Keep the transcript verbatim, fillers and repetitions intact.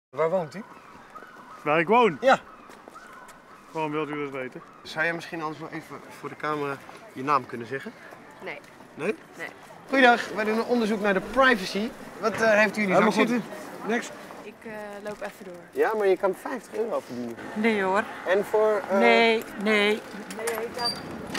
Waar woont u? Waar ik woon? Ja. Waarom wilt u dat weten? Zou jij misschien anders nog even voor de camera je naam kunnen zeggen? Nee. Nee? Nee. Goeiedag, wij doen een onderzoek naar de privacy. Wat uh, heeft u in die zak zitten? Niks. Ik uh, loop even door. Ja, maar je kan vijftig euro verdienen. Nee hoor. En voor... Uh... Nee, nee. Nee, ik